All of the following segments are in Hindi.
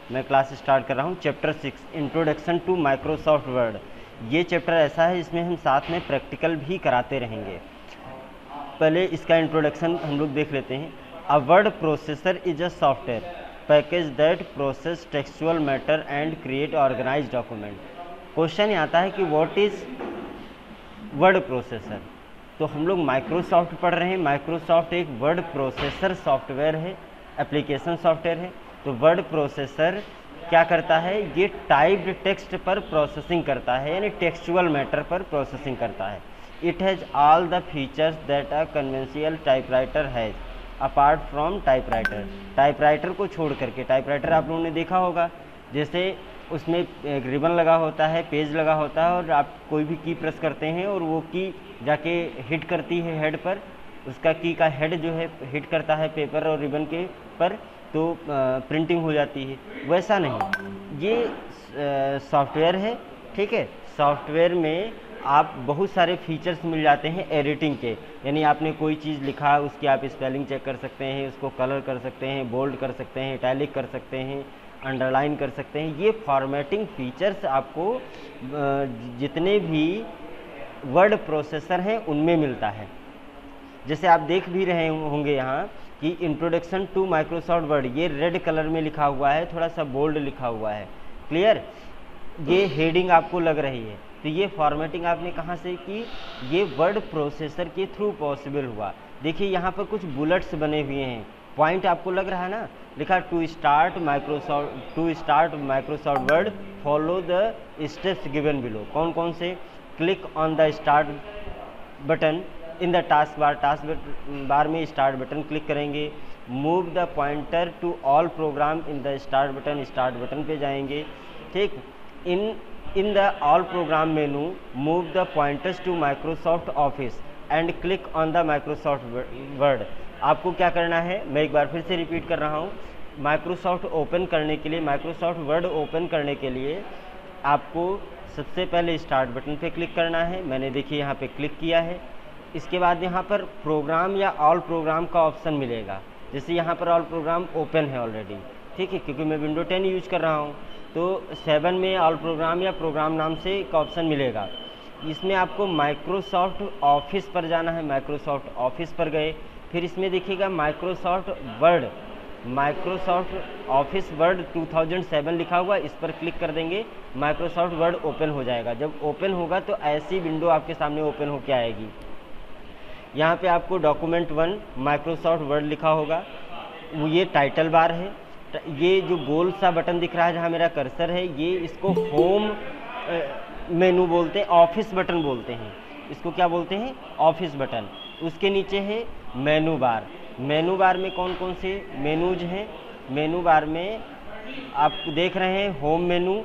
मैं क्लास स्टार्ट कर रहा हूँ। Chapter 6 introduction to Microsoft Word. ये चैप्टर ऐसा है इसमें हम साथ में प्रैक्टिकल भी कराते रहेंगे। पहले इसका इंट्रोडक्शन हम लोग देख लेते हैं। A word processor is a software package that process textual matter and create organise document. Question आता है कि व्हाट इज़ वर्ड प्रोसेसर। तो हम लोग माइक्रोसॉफ्ट पढ़ रहे हैं। माइक्रोसॉफ्ट एक वर्ड प्रोसेसर सॉफ्टवेयर है, एप्लीकेशन सॉफ्टवेयर है। तो वर्ड प्रोसेसर क्या करता है, ये टाइप्ड टेक्स्ट पर प्रोसेसिंग करता है, यानी टेक्सचुअल मैटर पर प्रोसेसिंग करता है। It has all the features that a conventional typewriter has apart from typewriter. Typewriter को छोड़ करके, टाइपराइटर आप लोगों ने देखा होगा, जैसे उसमें एक रिबन लगा होता है, पेज लगा होता है, और आप कोई भी की प्रेस करते हैं और वो की जाके हिट करती है हेड पर, उसका की का हेड जो है हिट करता है पेपर और रिबन के पर, तो प्रिंटिंग हो जाती है। वैसा नहीं, ये सॉफ्टवेयर है, ठीक है। सॉफ्टवेयर में आप बहुत सारे फीचर्स मिल जाते हैं एडिटिंग के, यानी आपने कोई चीज़ लिखा, उसकी आप स्पेलिंग चेक कर सकते हैं, उसको कलर कर सकते हैं, बोल्ड कर सकते हैं, इटैलिक कर सकते हैं, अंडरलाइन कर सकते हैं। ये फॉर्मेटिंग फीचर्स आपको जितने भी वर्ड प्रोसेसर हैं उनमें मिलता है। जैसे आप देख भी रहे होंगे यहाँ कि इंट्रोडक्शन टू माइक्रोसॉफ्ट वर्ड, ये रेड कलर में लिखा हुआ है, थोड़ा सा बोल्ड लिखा हुआ है, क्लियर। ये हेडिंग आपको लग रही है। तो ये फॉर्मेटिंग आपने कहाँ से की, ये वर्ड प्रोसेसर के थ्रू पॉसिबल हुआ। देखिए यहाँ पर कुछ बुलेट्स बने हुए हैं, पॉइंट आपको लग रहा है ना, लिखा to start Microsoft Word follow the steps given below. कौन कौन से, click on the start button in the task bar में स्टार्ट बटन क्लिक करेंगे। Move the pointer to all program in the start button पे जाएंगे, ठीक। In the all program menu move the pointers to Microsoft Office and click on the Microsoft Word. आपको क्या करना है, मैं एक बार फिर से रिपीट कर रहा हूँ। माइक्रोसॉफ्ट ओपन करने के लिए, माइक्रोसॉफ्ट वर्ड ओपन करने के लिए आपको सबसे पहले स्टार्ट बटन पे क्लिक करना है। मैंने देखिए यहाँ पे क्लिक किया है। इसके बाद यहाँ पर प्रोग्राम या ऑल प्रोग्राम का ऑप्शन मिलेगा। जैसे यहाँ पर ऑल प्रोग्राम ओपन है ऑलरेडी, ठीक है, क्योंकि मैं विंडो 10 यूज कर रहा हूँ। तो 7 में ऑल प्रोग्राम या प्रोग्राम नाम से एक ऑप्शन मिलेगा। इसमें आपको माइक्रोसॉफ्ट ऑफिस पर जाना है। माइक्रोसॉफ्ट ऑफिस पर गए, फिर इसमें देखिएगा माइक्रोसॉफ्ट ऑफिस वर्ड 2007 लिखा हुआ, इस पर क्लिक कर देंगे, माइक्रोसॉफ्ट वर्ड ओपन हो जाएगा। जब ओपन होगा तो ऐसी विंडो आपके सामने ओपन होकर आएगी। यहाँ पे आपको डॉक्यूमेंट 1 माइक्रोसॉफ्ट वर्ड लिखा होगा, वो ये टाइटल बार है। ये जो गोल सा बटन दिख रहा है जहाँ मेरा कर्सर है, ये इसको होम मेनू बोलते हैं, ऑफिस बटन बोलते हैं। इसको क्या बोलते हैं, ऑफिस बटन। उसके नीचे है मेनू बार। मेनू बार में कौन कौन से मेनूज हैं, मेनू बार में आप देख रहे हैं होम मेनू,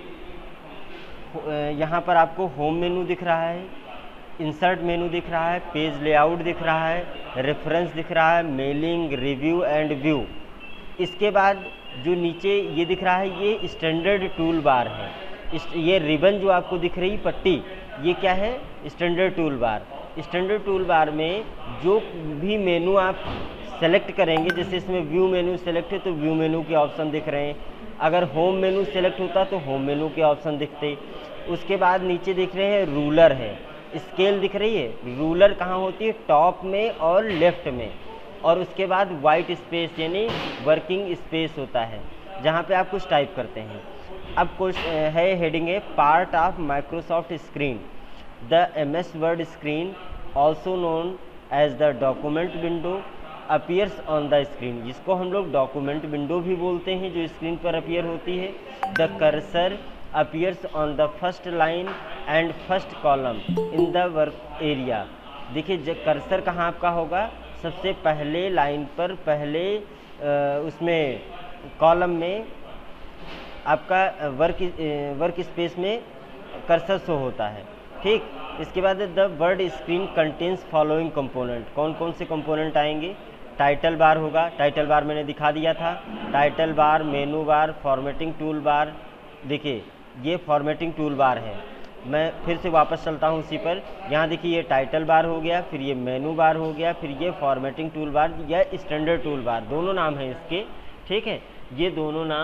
यहाँ पर आपको होम मेनू दिख रहा है, इंसर्ट मेनू दिख रहा है, पेज लेआउट दिख रहा है, रेफरेंस दिख रहा है, मेलिंग, रिव्यू एंड व्यू। इसके बाद जो नीचे ये दिख रहा है, ये स्टैंडर्ड टूल बार है। ये रिबन जो आपको दिख रही पट्टी, ये क्या है, standard tool bar. Standard tool bar में जो भी मेनू आप सेलेक्ट करेंगे, जैसे इसमें व्यू मेनू सेलेक्ट है तो व्यू मेनू के ऑप्शन दिख रहे हैं। अगर होम मेनू सेलेक्ट होता तो होम मेनू के ऑप्शन दिखते। उसके बाद नीचे दिख रहे हैं रूलर है, स्केल दिख रही है। रूलर कहाँ होती है, टॉप में और लेफ्ट में। और उसके बाद वाइट स्पेस यानी वर्किंग स्पेस होता है, जहाँ पे आप कुछ टाइप करते हैं। अब कुछ है, हेडिंग है part of Microsoft screen, the MS Word screen also known as the document window appears on the screen. जिसको हम लोग डॉक्यूमेंट विंडो भी बोलते हैं, जो स्क्रीन पर अपीयर होती है। The cursor appears on the first line and first column in the work area. देखिए जब कर्सर कहाँ आपका होगा, सबसे पहले लाइन पर, पहले उसमें कॉलम में आपका वर्क स्पेस में कर्सर शो होता है, ठीक। इसके बाद the word screen contains following component. कौन कौन से कंपोनेंट आएंगे, टाइटल बार होगा, टाइटल बार मैंने दिखा दिया था। Title bar, menu bar, formatting tool bar. देखिए ये फॉर्मेटिंग टूल बार है। मैं फिर से वापस चलता हूँ उसी पर। यहाँ देखिए ये टाइटल बार हो गया, फिर ये मेनू बार हो गया, फिर ये फॉर्मेटिंग टूल बार या स्टैंडर्ड टूल बार, दोनों नाम हैं इसके, ठीक है। ये दोनों नाम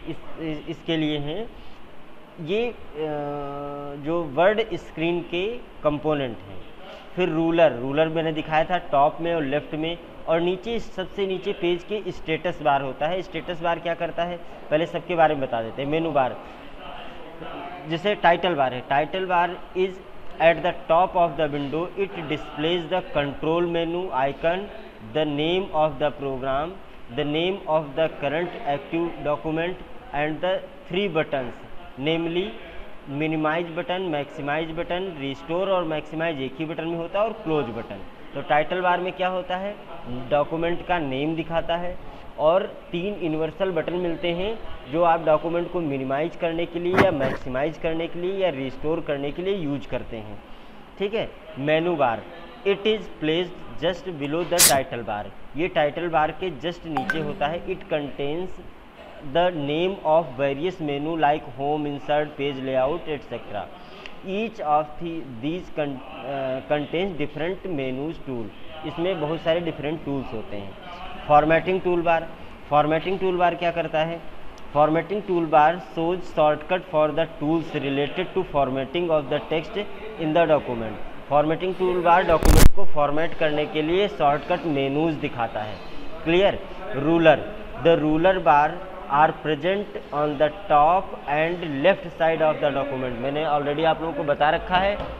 इसके लिए हैं। ये जो वर्ड स्क्रीन के कंपोनेंट हैं। फिर रूलर मैंने दिखाया था टॉप में और लेफ्ट में, और नीचे सबसे नीचे पेज के स्टेटस बार होता है। स्टेटस बार क्या करता है, पहले सबके बारे में बता देते हैं। मेनू बार, जैसे टाइटल बार है, title bar is at the top of the window, it displays the control menu icon, the name of the program, the name of the current active document and the 3 buttons, namely minimise button, maximise button, restore और मैक्सिमाइज एक ही बटन में होता है, और क्लोज बटन। तो टाइटल बार में क्या होता है, डॉक्यूमेंट का नेम दिखाता है, और 3 यूनिवर्सल बटन मिलते हैं जो आप डॉक्यूमेंट को मिनिमाइज करने के लिए या मैक्सिमाइज करने के लिए या रिस्टोर करने के लिए यूज करते हैं। ठीक है। Menu bar, it is placed just below the title bar, ये टाइटल बार के जस्ट नीचे होता है। It contains the name of various menu like home, insert, page layout etcetera. Each of these contains different menus tool, इसमें बहुत सारे डिफरेंट टूल्स होते हैं। Formatting tool bar, formatting tool bar क्या करता है, formatting tool bar shows shortcut for the tools related to formatting of the text in the document. Formatting tool bar document को फॉर्मेट करने के लिए शॉर्टकट मेनूज दिखाता है। Clear. Ruler, the ruler bar are present on the top and left side of the document. मैंने ऑलरेडी आप लोगों को बता रखा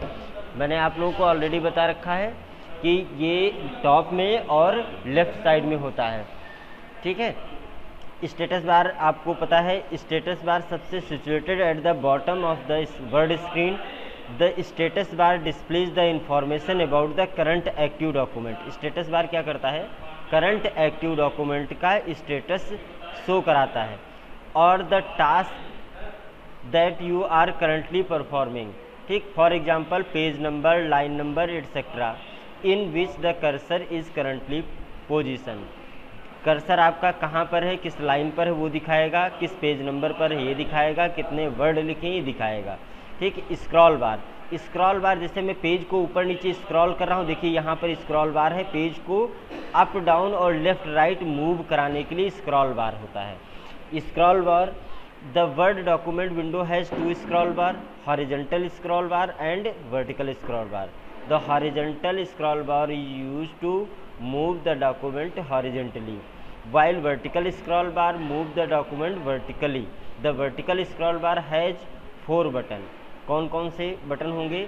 है, कि ये टॉप में और लेफ्ट साइड में होता है। ठीक है। स्टेटस बार आपको पता है, स्टेटस बार सबसे situated at the bottom of the word screen. The status bar displays the information about the current active document. Status bar क्या करता है, करंट एक्टिव डॉक्यूमेंट का स्टेटस शो कराता है, और the task that you are currently performing. ठीक। For example page number, line number etcetera, in which the cursor is currently position. Cursor आपका कहाँ पर है, किस लाइन पर है वो दिखाएगा, किस पेज नंबर पर है ये दिखाएगा, कितने वर्ड लिखे ये दिखाएगा। ठीक। स्क्रॉल बार, स्क्रॉल बार जैसे मैं पेज को ऊपर नीचे स्क्रॉल कर रहा हूँ, देखिए यहाँ पर स्क्रॉल बार है, पेज को अप डाउन और लेफ्ट राइट मूव कराने के लिए स्क्रॉल बार होता है। Scroll bar, the word document window has 2 scroll bar, horizontal scroll bar and vertical scroll bar. The horizontal scroll bar is used to move the document horizontally, while vertical scroll bar move the document vertically. The vertical scroll bar has 4 button. कौन कौन से बटन होंगे,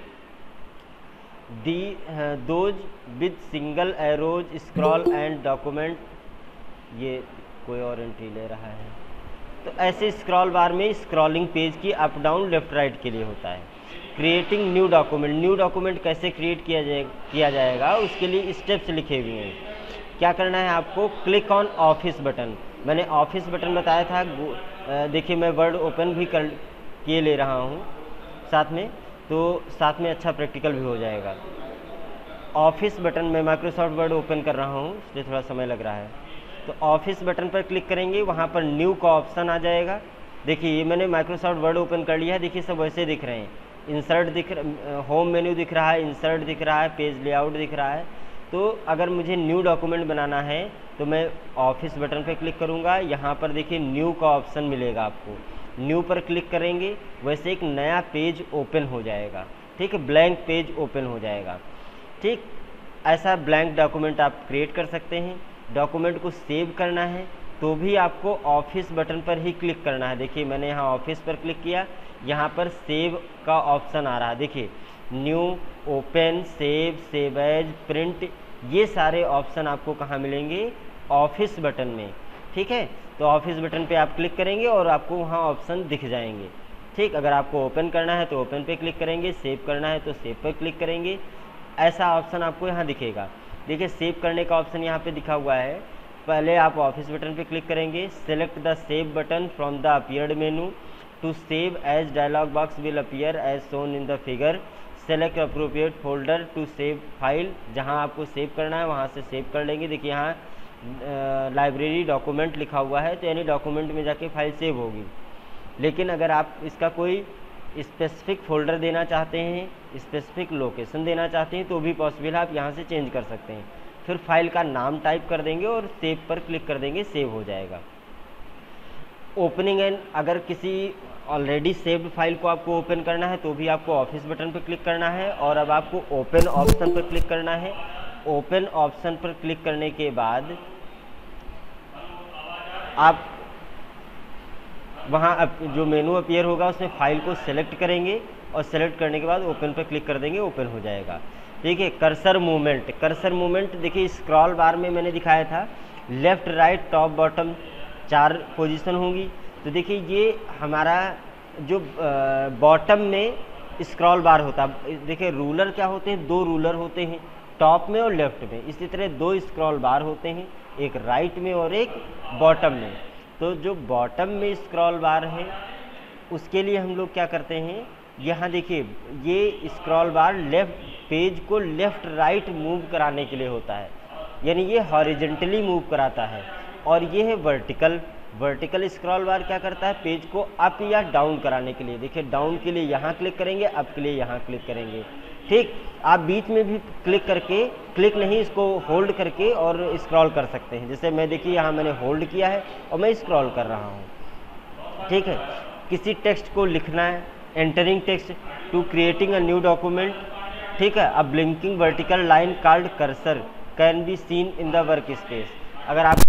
those with single arrows scroll and document। ये कोई और एंट्री ले रहा है। तो ऐसे स्क्रॉल बार में स्क्रॉलिंग पेज की अप डाउन लेफ्ट राइट के लिए होता है। Creating new document, new document कैसे क्रिएट किया जाएगा उसके लिए स्टेप्स लिखे हुए हैं। क्या करना है आपको, क्लिक ऑन ऑफिस बटन। मैंने ऑफिस बटन बताया था, देखिए मैं वर्ड ओपन भी किए ले रहा हूँ साथ में, तो साथ में अच्छा प्रैक्टिकल भी हो जाएगा। ऑफिस बटन में माइक्रोसॉफ्ट वर्ड ओपन कर रहा हूँ, इसलिए थोड़ा समय लग रहा है। तो ऑफिस बटन पर क्लिक करेंगे, वहाँ पर न्यू का ऑप्शन आ जाएगा। देखिए ये मैंने माइक्रोसॉफ्ट वर्ड ओपन कर लिया है, देखिए सब वैसे दिख रहे हैं। इंसर्ट होम मेन्यू दिख रहा है, इंसर्ट दिख रहा है, पेज लेआउट दिख रहा है। तो अगर मुझे न्यू डॉक्यूमेंट बनाना है तो मैं ऑफिस बटन पर क्लिक करूँगा, यहाँ पर देखिए न्यू का ऑप्शन मिलेगा आपको, न्यू पर क्लिक करेंगे, वैसे एक नया पेज ओपन हो जाएगा। ठीक है, ब्लैंक पेज ओपन हो जाएगा। ठीक, ऐसा ब्लैंक डॉक्यूमेंट आप क्रिएट कर सकते हैं। डॉक्यूमेंट को सेव करना है तो भी आपको ऑफिस बटन पर ही क्लिक करना है। देखिए मैंने यहाँ ऑफिस पर क्लिक किया, यहाँ पर सेव का ऑप्शन आ रहा है। देखिए new, open, save, save as, print, ये सारे ऑप्शन आपको कहाँ मिलेंगे, ऑफिस बटन में। ठीक है, तो ऑफिस बटन पे आप क्लिक करेंगे और आपको वहाँ ऑप्शन दिख जाएंगे। ठीक, अगर आपको ओपन करना है तो ओपन पे क्लिक करेंगे, सेव करना है तो सेव पर क्लिक करेंगे, ऐसा ऑप्शन आपको यहाँ दिखेगा। देखिए सेव करने का ऑप्शन यहाँ पे दिखा हुआ है। पहले आप ऑफिस बटन पे क्लिक करेंगे, select the save button from the appeared menu to save as, dialog box will appear as shown in the figure, select appropriate folder to save file, जहाँ आपको सेव करना है वहाँ से सेव कर लेंगे। देखिए यहाँ लाइब्रेरी डॉक्यूमेंट लिखा हुआ है, तो यानी डॉक्यूमेंट में जाके फाइल सेव होगी। लेकिन अगर आप इसका कोई स्पेसिफिक फोल्डर देना चाहते हैं, स्पेसिफिक लोकेशन देना चाहते हैं, तो भी पॉसिबल है, आप यहाँ से चेंज कर सकते हैं। फिर फाइल का नाम टाइप कर देंगे और सेव पर क्लिक कर देंगे, सेव हो जाएगा। ओपनिंग एंड अगर किसी ऑलरेडी सेव्ड फाइल को आपको ओपन करना है तो भी आपको ऑफिस बटन पर क्लिक करना है, और अब आपको ओपन ऑप्शन पर क्लिक करना है। ओपन ऑप्शन पर क्लिक करने के बाद आप वहाँ जो मेनू अपीयर होगा उसमें फाइल को सिलेक्ट करेंगे, और सेलेक्ट करने के बाद ओपन पर क्लिक कर देंगे, ओपन हो जाएगा। ठीक है। कर्सर मूवमेंट, कर्सर मूवमेंट देखिए स्क्रॉल बार में मैंने दिखाया था left right top bottom 4 position होंगी। तो देखिए ये हमारा जो बॉटम में स्क्रॉल बार होता है, देखिए रूलर क्या होते हैं, 2 रूलर होते हैं टॉप में और लेफ्ट में, इसी तरह 2 स्क्रॉल बार होते हैं, एक राइट में और एक बॉटम में। तो जो बॉटम में स्क्रॉल बार है उसके लिए हम लोग क्या करते हैं, यहाँ देखिए ये स्क्रॉल बार लेफ्ट पेज को लेफ़्ट राइट मूव कराने के लिए होता है, यानी ये हॉरिजेंटली मूव कराता है। और ये है वर्टिकल, वर्टिकल स्क्रॉल बार क्या करता है, पेज को अप या डाउन कराने के लिए। देखिए डाउन के लिए यहाँ क्लिक करेंगे, अप के लिए यहाँ क्लिक करेंगे। ठीक, आप बीच में भी क्लिक करके, क्लिक नहीं इसको होल्ड करके और स्क्रॉल कर सकते हैं। जैसे मैं देखिए यहाँ मैंने होल्ड किया है और मैं स्क्रॉल कर रहा हूँ। ठीक है। किसी टेक्स्ट को लिखना है, entering text to creating a new document. ठीक है। A blinking vertical line called cursor can be seen in the work space. अगर आप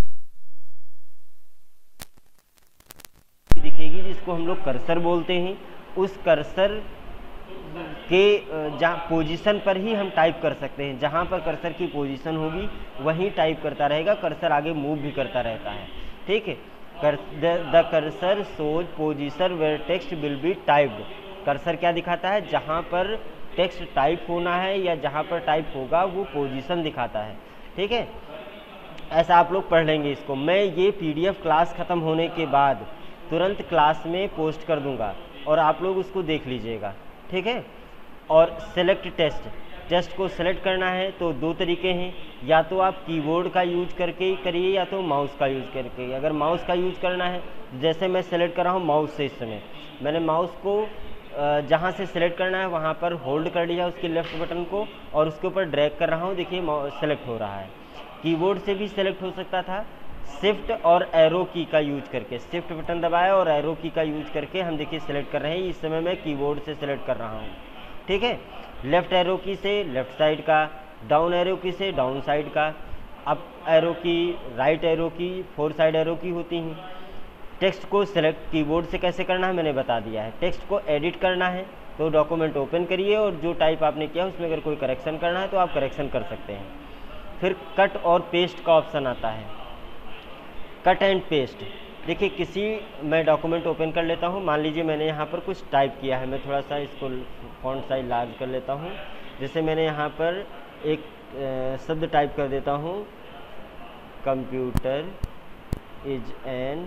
दिखेगी जिसको हम लोग कर्सर बोलते हैं, उस कर्सर के जहाँ पोजीशन पर ही हम टाइप कर सकते हैं। जहाँ पर कर्सर की पोजीशन होगी वहीं टाइप करता रहेगा, कर्सर आगे मूव भी करता रहता है। ठीक है। The cursor shows position where text will be typed. Cursor क्या दिखाता है, जहाँ पर टेक्स्ट टाइप होना है या जहाँ पर टाइप होगा वो पोजीशन दिखाता है। ठीक है। ऐसा आप लोग पढ़ लेंगे इसको। मैं ये PDF क्लास ख़त्म होने के बाद तुरंत क्लास में पोस्ट कर दूंगा और आप लोग उसको देख लीजिएगा। ठीक है। और सेलेक्ट टेस्ट, टेस्ट को सेलेक्ट करना है तो 2 तरीके हैं, या तो आप कीबोर्ड का यूज करके करिए या तो माउस का यूज करके। अगर माउस का यूज करना है, जैसे मैं सेलेक्ट कर रहा हूँ माउस से, इस समय मैंने माउस को जहाँ से सिलेक्ट करना है वहाँ पर होल्ड कर लिया उसके लेफ्ट बटन को और उसके ऊपर ड्रैग कर रहा हूँ, देखिए सेलेक्ट हो रहा है। कीबोर्ड से भी सेलेक्ट हो सकता था, शिफ्ट और एरो की का यूज करके, शिफ्ट बटन दबाया और एरो की का यूज करके हम देखिए सेलेक्ट कर रहे हैं। इस समय मैं कीबोर्ड से सेलेक्ट कर रहा हूँ। ठीक है। लेफ्ट एरो की से लेफ्ट साइड का, डाउन एरो की से डाउन साइड का, up arrow key, right arrow key, 4 side arrow की होती हैं। टेक्स्ट को सेलेक्ट कीबोर्ड से कैसे करना है मैंने बता दिया है। टेक्स्ट को एडिट करना है तो डॉक्यूमेंट ओपन करिए और जो टाइप आपने किया उसमें अगर कोई करेक्शन करना है तो आप करेक्शन कर सकते हैं। फिर कट और पेस्ट का ऑप्शन आता है, कट एंड पेस्ट। देखिए किसी, मैं डॉक्यूमेंट ओपन कर लेता हूँ, मान लीजिए मैंने यहाँ पर कुछ टाइप किया है, मैं थोड़ा सा इसको फॉन्ट साइज लार्ज कर लेता हूँ। जैसे मैंने यहाँ पर एक शब्द टाइप कर देता हूँ, computer is an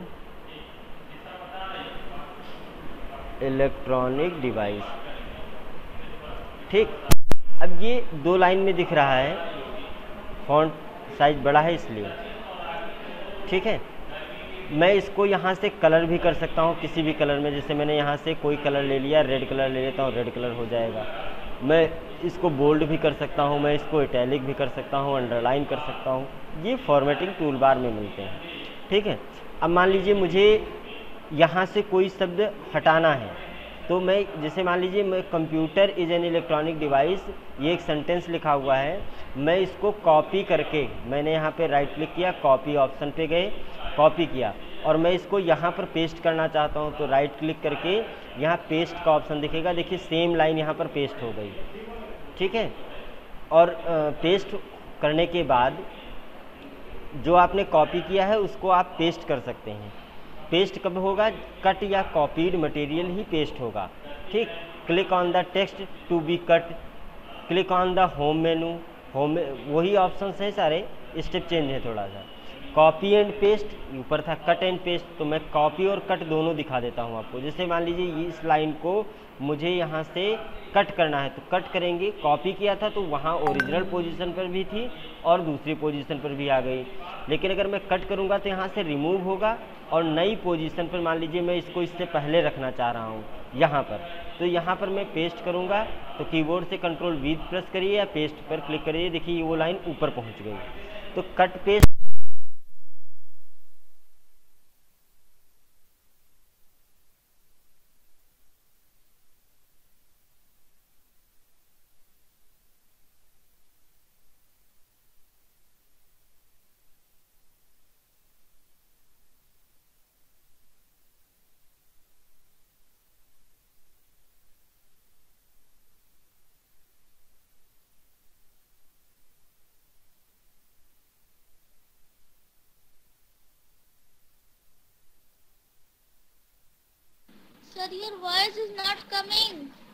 electronic device. ठीक। अब ये 2 लाइन में दिख रहा है, फॉन्ट साइज बड़ा है इसलिए। ठीक है। मैं इसको यहाँ से कलर भी कर सकता हूँ किसी भी कलर में, जैसे मैंने यहाँ से कोई कलर ले लिया, रेड कलर ले लेता हूँ, रेड कलर हो जाएगा। मैं इसको बोल्ड भी कर सकता हूँ, मैं इसको इटैलिक भी कर सकता हूँ, अंडरलाइन कर सकता हूँ। ये फॉर्मेटिंग टूल बार में मिलते हैं। ठीक है। अब मान लीजिए मुझे यहाँ से कोई शब्द हटाना है तो मैं, जैसे मान लीजिए मैं computer is an electronic device, ये एक सेंटेंस लिखा हुआ है, मैं इसको कॉपी करके, मैंने यहाँ पे राइट क्लिक किया, कॉपी ऑप्शन पे गए, कॉपी किया और मैं इसको यहाँ पर पेस्ट करना चाहता हूँ तो राइट क्लिक करके यहाँ पेस्ट का ऑप्शन दिखेगा, देखिए सेम लाइन यहाँ पर पेस्ट हो गई। ठीक है। और पेस्ट करने के बाद जो आपने कॉपी किया है उसको आप पेस्ट कर सकते हैं। पेस्ट कब होगा, कट या कॉपीड मटेरियल ही पेस्ट होगा। ठीक। Click on the text to be cut, click on the home menu, home वही ऑप्शन है सारे, स्टेप चेंज है थोड़ा सा। कॉपी एंड पेस्ट, ऊपर था कट एंड पेस्ट, तो मैं कॉपी और कट दोनों दिखा देता हूँ आपको। जैसे मान लीजिए इस लाइन को मुझे यहाँ से कट करना है तो कट करेंगे, कॉपी किया था तो वहाँ ओरिजिनल पोजीशन पर भी थी और दूसरी पोजीशन पर भी आ गई। लेकिन अगर मैं कट करूँगा तो यहाँ से रिमूव होगा और नई पोजीशन पर, मान लीजिए मैं इसको इससे पहले रखना चाह रहा हूँ यहाँ पर, तो यहाँ पर मैं पेस्ट करूँगा तो कीबोर्ड से Ctrl+V प्रेस करिए या पेस्ट पर क्लिक करिए, देखिए वो लाइन ऊपर पहुँच गई। तो cut paste your voice is not coming.